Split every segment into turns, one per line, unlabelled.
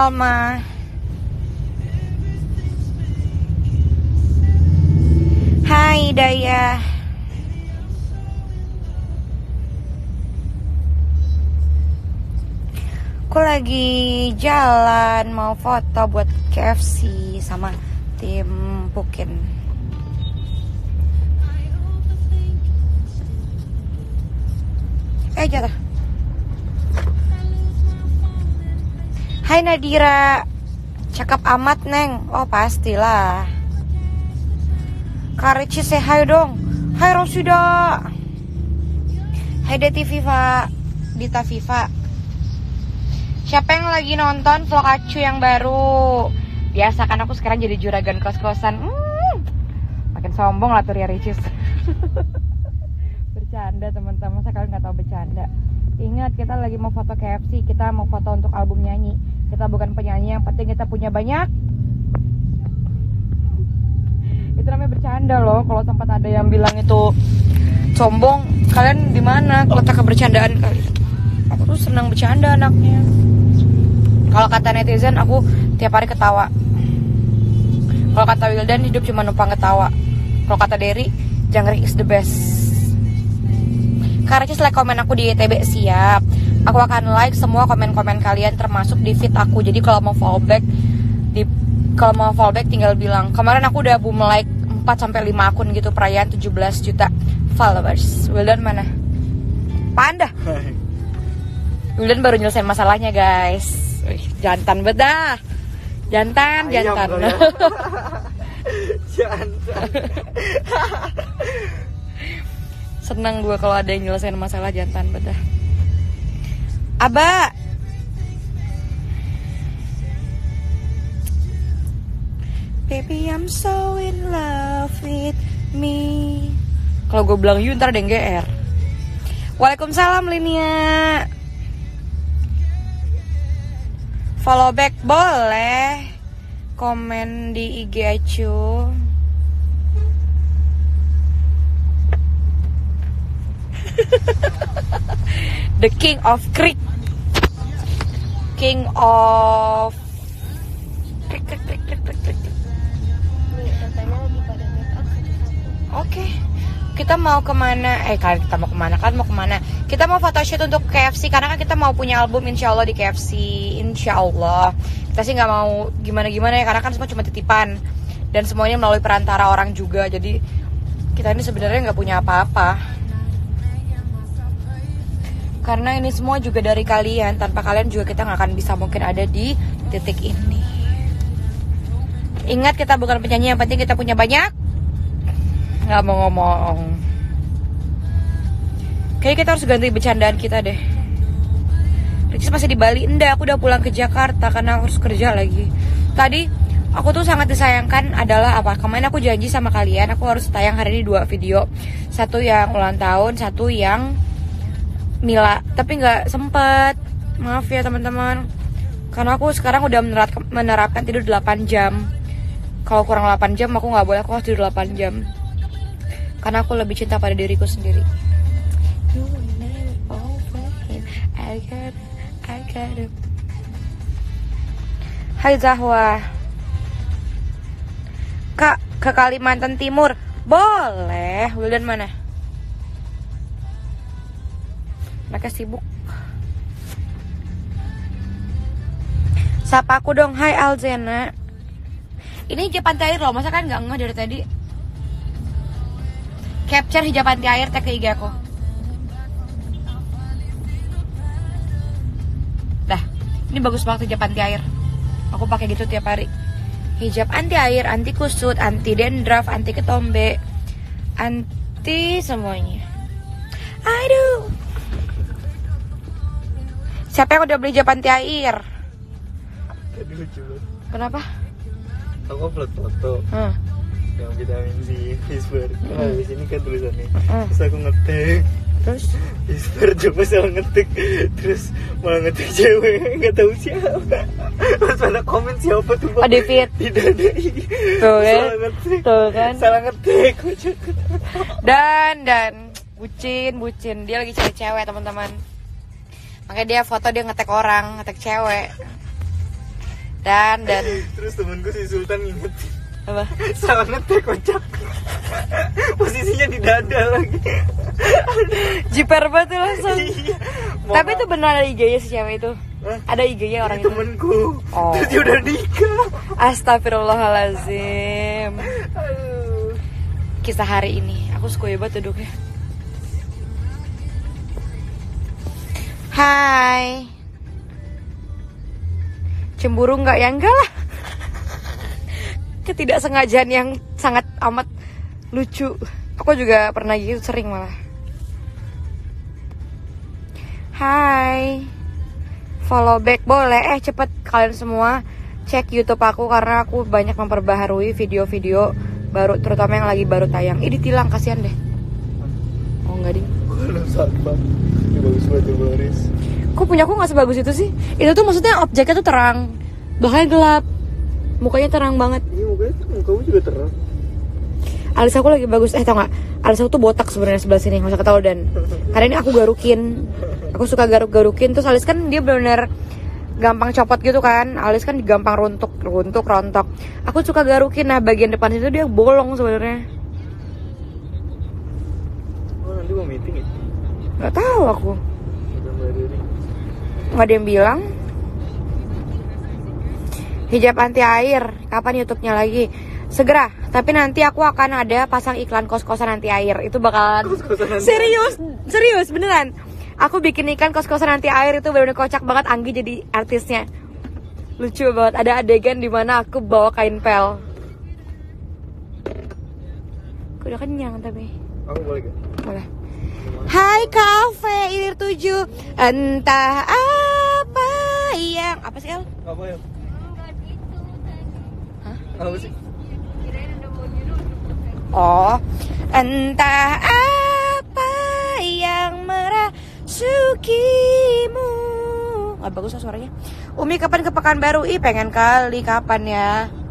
Salma. Hai Daya. Aku lagi jalan mau foto buat KFC sama tim Pukin. Jatuh. Hai Nadira. Cakep amat Neng. Oh pastilah. Kak Ricis say hai dong. Hai Rosida. Hai Deti Viva. Dita Viva. Siapa yang lagi nonton vlog Acu yang baru? Biasa kan aku sekarang jadi juragan kos-kosan. Makin sombong lah tuh Ria Ricis. Bercanda teman-teman, saya kalian nggak tahu bercanda. Ingat kita lagi mau foto KFC, kita mau foto untuk album nyanyi. Kita bukan penyanyi, yang penting kita punya banyak. Itu namanya bercanda loh. Kalau sempat ada yang bilang itu sombong, kalian di mana? Kalau tak kebercandaan kali. Aku tuh senang bercanda anaknya. Kalau kata netizen, aku tiap hari ketawa. Kalau kata Wildan, hidup cuma numpang ketawa. Kalau kata Derry, jangkrik is the best. Kak Ricis like komen aku di ITB, siap. Aku akan like semua komen-komen kalian termasuk di feed aku. Jadi kalau mau fallback tinggal bilang. Kemarin aku udah boom like 4-5 akun gitu, perayaan 17 juta followers. Wildan mana? Panda. Wildan baru nyelesain masalahnya guys. Wih, jantan bedah. Jantan.
Jantan.
Senang gue kalau ada yang nyelesain masalah jantan bedah. Aba. Baby I'm so in love with me. Kalau gue bilang you ntar ada yang GR. Waalaikumsalam Linia. Follow back boleh. Komen di IG Acu. The King of Creek. King of Creek. Oke. Kita mau kemana? Kita mau kemana? Kan mau kemana? Kita mau photoshoot untuk KFC karena kan kita mau punya album insya Allah di KFC. Insya Allah. Kita sih nggak mau gimana-gimana ya karena kan semua cuma titipan dan semuanya melalui perantara orang juga. Jadi kita ini sebenarnya nggak punya apa-apa. Karena ini semua juga dari kalian. Tanpa kalian juga kita nggak akan bisa mungkin ada di titik ini. Ingat kita bukan penyanyi, yang penting kita punya banyak. Nggak mau ngomong. Kayaknya kita harus ganti bercandaan kita deh. Ricis masih di Bali? Enggak, aku udah pulang ke Jakarta karena harus kerja lagi. Tadi aku tuh sangat disayangkan adalah apa? Kemarin aku janji sama kalian aku harus tayang hari ini 2 video. Satu yang ulang tahun, satu yang Mila. Tapi nggak sempet. Maaf ya teman-teman. Karena aku sekarang udah menerapkan tidur 8 jam. Kalau kurang 8 jam aku nggak boleh, aku harus tidur 8 jam. Karena aku lebih cinta pada diriku sendiri. Hai Zahwa. Kak, ke Kalimantan Timur. Boleh. Wildan mana? Mereka sibuk. Sapa aku dong. Hai Alzena. Ini hijab pantai air loh. Masa kan gak ngeh dari tadi. Capture hijab pantai air, tag ke IG aku. Dah, ini bagus banget hijab anti air. Aku pakai gitu tiap hari. Hijab anti air, anti kusut, anti dandruff, anti ketombe, anti semuanya. Aduh. Siapa yang udah beli hijab anti air?
Tadi lucu banget.
Kenapa?
Aku upload foto yang vitamin C Whisper. Habis ini kan tulisannya. Terus aku ngetik.
Terus
Whisper coba salah ngetik. Terus malah ngetik cewek, nggak tahu siapa. Terus ada komen siapa tuh?
Oh, David.
Tidak ada.
Tuh kan?
Salah ngetik.
Tuh kan?
Salah ngetik.
Dan bucin. Dia lagi cari cewek teman-teman. Makanya dia foto dia ngetek orang, ngetek cewek. Dan
terus temenku si Sultan inget
apa?
salah ngetek kocak. Posisinya di dada lagi.
Jiper banget tuh langsung.
Iya.
Tapi itu benar ada IG-nya si cewek itu.
Hah?
Ada IG-nya orang itu.
Temenku.
Oh.
Terus dia udah nikah.
Astagfirullahalazim.
Aduh.
Kisah hari ini, aku suka banget duduknya. Hai. Cemburu nggak? Ya enggak lah. Ketidaksengajaan yang sangat amat lucu. Aku juga pernah gitu, sering malah. Hai. Follow back boleh. Cepet kalian semua cek YouTube aku karena aku banyak memperbaharui video-video baru, terutama yang lagi baru tayang. Ditilang, kasihan deh. Oh enggak ding.
Ini bagus banget tuh Boris.
Kok punya aku nggak sebagus itu sih? Itu tuh maksudnya objeknya tuh terang, belakangnya gelap, mukanya terang banget.
Iya mukamu juga terang.
Alis aku lagi bagus. Tau nggak? Alis aku tuh botak sebenarnya sebelah sini, nggak usah ketawa dan. Karena ini aku garukin. Aku suka garuk-garukin. Terus alis kan dia benar-benar gampang copot gitu kan. Alis kan gampang rontok. Aku suka garukin. Nah bagian depan itu dia bolong sebenarnya.
Oh nanti mau meeting ya?
Nggak tahu aku. Nggak ada yang bilang. Hijab anti air. Kapan YouTube-nya lagi? Segera. Tapi nanti aku akan ada pasang iklan kos-kosan anti air. Itu bakalan serius beneran. Aku bikin iklan kos-kosan anti air itu bener-bener kocak banget. Anggi jadi artisnya. Lucu banget. Ada adegan dimana aku bawa kain pel. Aku udah kenyang tapi.
Aku boleh gak?
Boleh. Hai kafe ilir 7. Entah apa yang apa sih El?
Apa ya?
Hah?
Apa sih?
Oh, entah apa yang merasukimu. Gak bagus suaranya. Umi kapan ke Pekanbaru? Ih pengen kali. Kapan ya?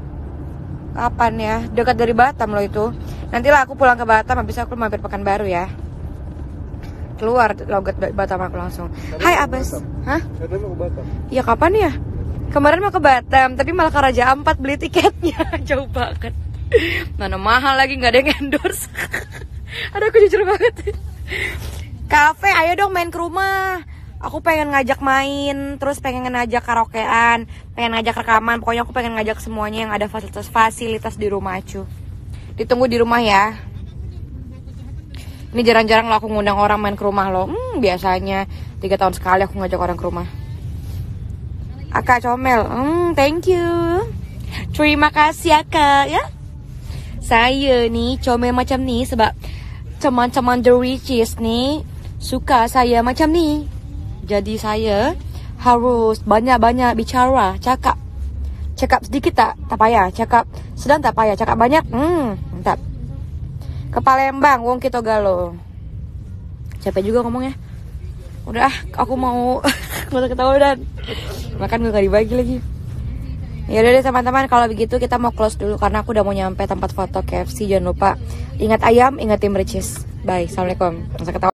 Dekat dari Batam loh itu. Nantilah aku pulang ke Batam, habis aku mampir Pekanbaru ya. Keluar logat Batam aku langsung. Hai Abbas. Hah?
Katanya mau ke Batam.
Ya kapan ya? Kemarin mau ke Batam, tapi malah ke Raja Ampat beli tiketnya. Jauh banget. Mana mahal lagi, nggak ada yang endorse. Aduh aku jujur banget. Kafe, ayo dong main ke rumah. Aku pengen ngajak main, terus pengen ngajak karaokean, pengen ngajak rekaman. Pokoknya aku pengen ngajak semuanya yang ada fasilitas di rumah acu. Ditunggu di rumah ya. Ini jarang-jarang lo aku ngundang orang main ke rumah lo. Biasanya 3 tahun sekali aku ngajak orang ke rumah. Akak comel. Thank you. Terima kasih Akak ya. Saya nih comel macam nih sebab teman-teman The Ricis nih suka saya macam nih. Jadi saya harus banyak-banyak bicara, cakap sedikit tak payah, cakap sedang tak payah, cakap banyak, mantap. Ke Palembang, wong kita galo. Capek juga ngomongnya. Udah, aku mau nggak ketawa dan makan gak dibagi lagi. Ya udah deh teman-teman, kalau begitu kita mau close dulu karena aku udah mau nyampe tempat foto KFC. Jangan lupa ingat ayam, ingat tim Ricis. Bye, assalamualaikum. Masa ketawa.